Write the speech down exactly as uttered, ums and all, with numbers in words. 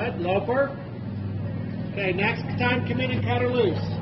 Good. Loper. Okay, next time come in and cut her loose.